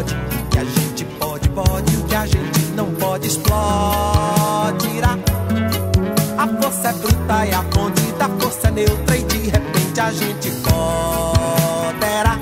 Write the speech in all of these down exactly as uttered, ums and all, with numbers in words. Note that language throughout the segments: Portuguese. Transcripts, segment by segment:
pode, o que a gente pode, pode, o que a gente não pode, explodirá. A força é bruta e a fonte da força é neutra e de repente a gente poderá.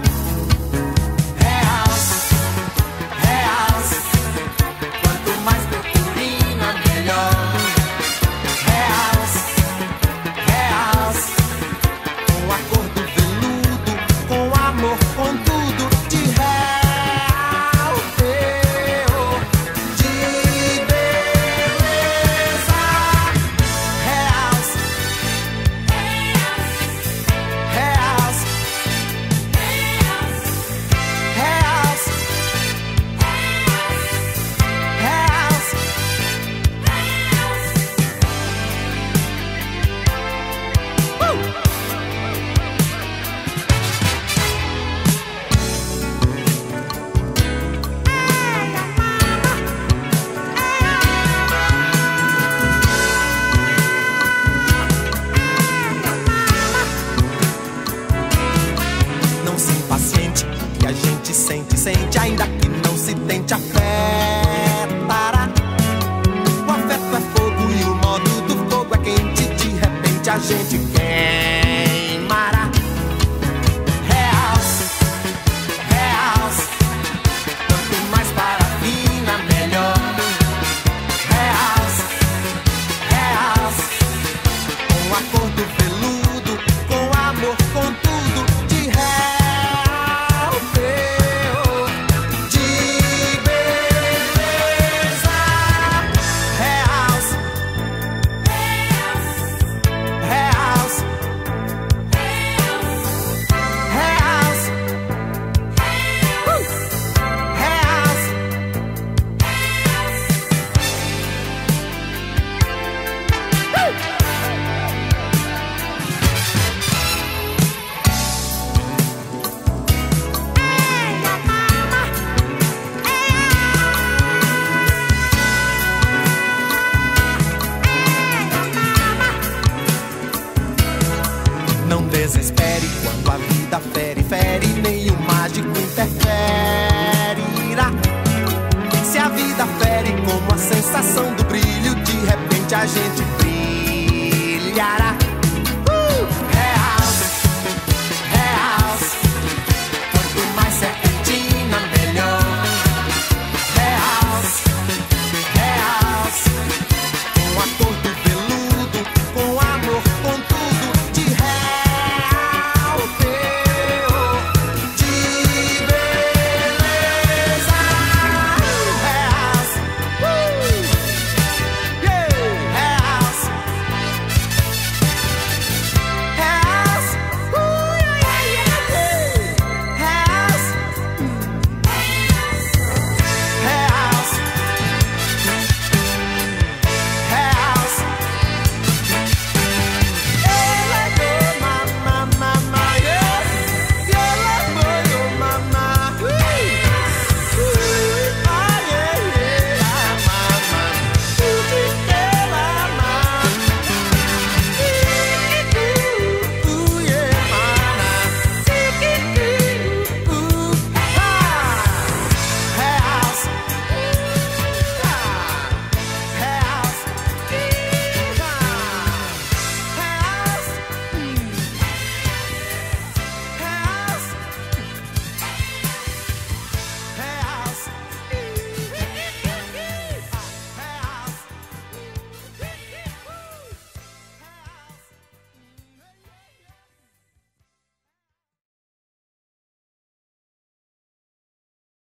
Reals, reals, quanto mais purpurina melhor. Reals, reals, com a cor do veludo, com amor, com tudo de real, eu, de beleza. Reals, reals, reals, reals. Uh! Não se impaciente, que a gente sente, sente, ainda que não se tente, afetará. O afeto é fogo e o modo do fogo é quente, de repente a gente